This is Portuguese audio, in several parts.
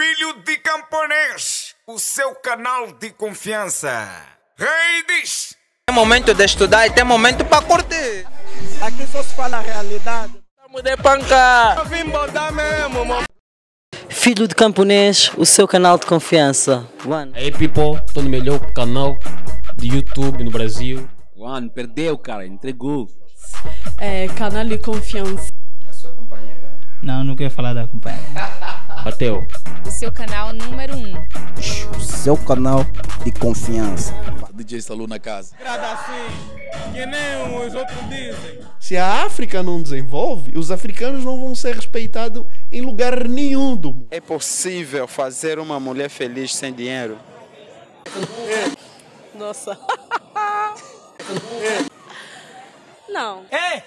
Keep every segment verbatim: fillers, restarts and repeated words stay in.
Filho de camponês, o seu canal de confiança. Rei diz: tem momento de estudar e tem momento para curtir. Aqui só se fala a realidade. Estamos de panca. Eu vim botar mesmo, mano. Filho de camponês, o seu canal de confiança. One. Aí, people, estou no melhor canal de YouTube no Brasil. One, perdeu, cara, entregou. É, canal de confiança. A sua companheira? Não, não quero falar da companheira. Bateu. O seu canal número um. O seu canal de confiança. D J Salu na casa. Assim, que nem os outros dizem. Se a África não desenvolve, os africanos não vão ser respeitados em lugar nenhum do mundo. É possível fazer uma mulher feliz sem dinheiro? Nossa. Não. Ei!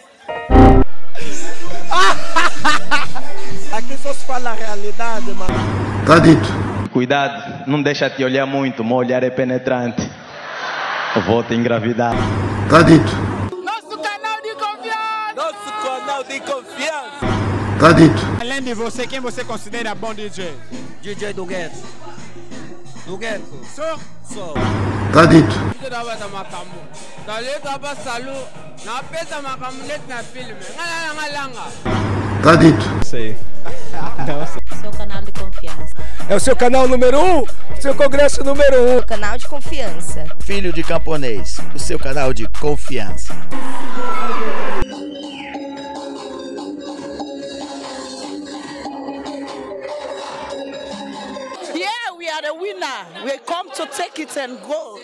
Aqui só se fala a realidade, mano. Tá dito. Cuidado, não deixa te olhar muito, meu olhar é penetrante. Eu vou te engravidar. Tá dito. Nosso canal de confiança! Nosso canal de confiança. Tá dito. Além de você, quem você considera bom D J? D J do Gueto. Do Gueto. Só? Só. Tá dito. Tá dito. Sei. Seu canal de confiança. É o seu canal número um, o seu congresso número um. Canal de confiança. Filho de camponês, o seu canal de confiança. Yeah, we are the winner. We come to take it and go.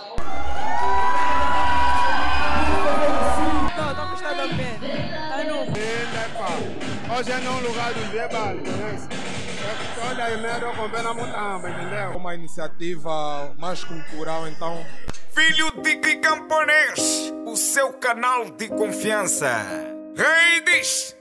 Não, não está dando bem. Tá no... Hoje é num lugar do Bebal, conhece? Olha aí, eu comprei na Mutamba, entendeu? Uma iniciativa mais cultural, então. Filho de camponês, o seu canal de confiança. Rei diz: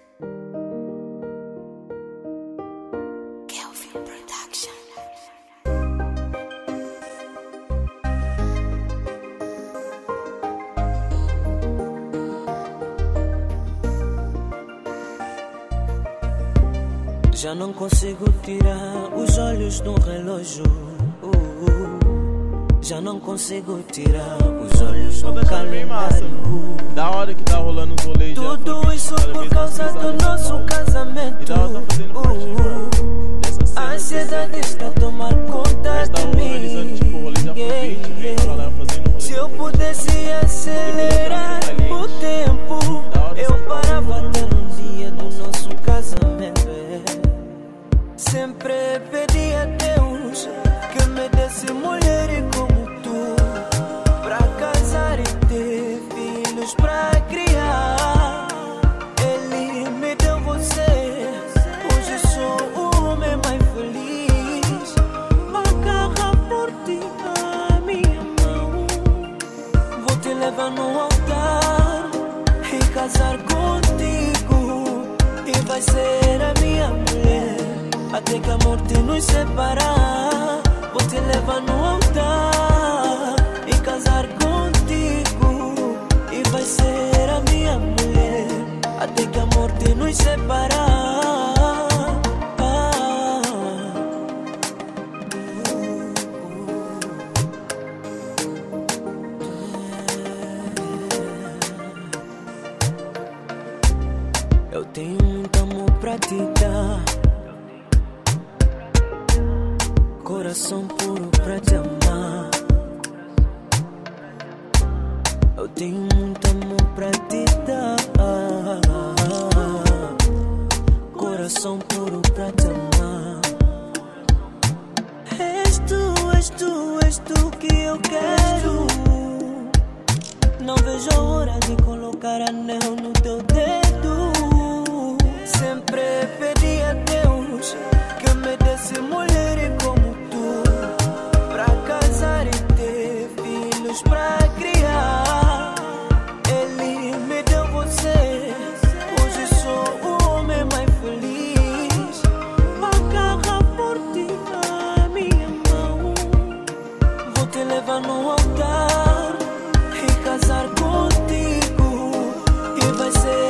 Já não consigo tirar os olhos do relógio. Uh, uh. Já não consigo tirar os olhos do calendário. Da hora que tá rolando os rolês. Tudo isso por causa do nosso casamento. Uh, uh. A ansiedade está a tomar conta de mim. Yeah, yeah. Se eu pudesse acelerar o tempo, eu parava até no dia do nosso casamento. Sempre pedi a Deus que me desse mulher como tu, pra casar e ter filhos pra criar. Ele me deu você, hoje sou o homem mais feliz. Agarra por ti a minha mão, vou te levar no altar e casar contigo, e vai ser a minha mulher até que a morte nos separar. Vou te levar no altar e casar contigo, e vai ser a minha mulher até que a morte nos separar. Eu tenho muito amor pra te dar, coração puro pra te amar. Eu tenho muito amor pra te dar, coração puro pra te amar. És tu, és tu, és tu que eu quero. Não vejo a hora de colocar anel no teu dedo. Sempre pedi a Deus que me desse mulher como tu, pra casar e ter filhos pra criar. Ele me deu você, hoje sou o homem mais feliz. Agarra por ti a minha mão, vou te levar no altar e casar contigo, e vai ser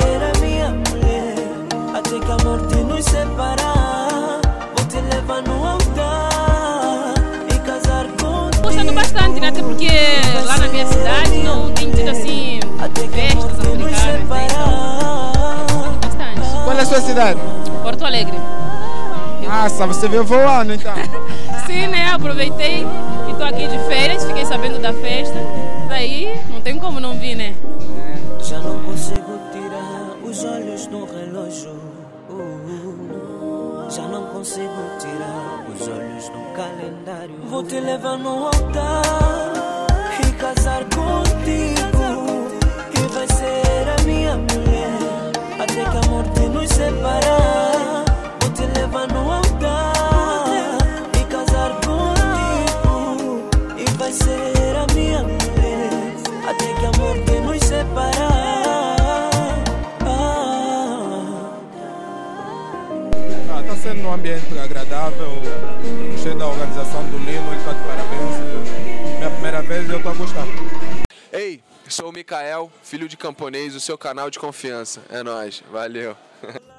lá na minha cidade não tem tido assim festas africanas, né? Então, bastante. Qual é a sua cidade? Porto Alegre. Ah, só você veio voando então. Sim, né? Aproveitei e tô aqui de férias, fiquei sabendo da festa. Daí não tem como não vir, né? Já não consigo tirar os olhos do relógio. Já não consigo tirar os olhos do calendário. Vou te levar no altar e casar contigo. E vai ser a minha mulher até que a morte nos separar. Vou te levar no altar e casar contigo. E vai ser a minha mulher até que a morte nos separar. Está sendo um ambiente agradável, cheio da organização do Lino, ele está de parabéns. Minha primeira vez e eu estou a gostar. Ei, sou o Mikael, filho de camponês, o seu canal de confiança. É nóis, valeu.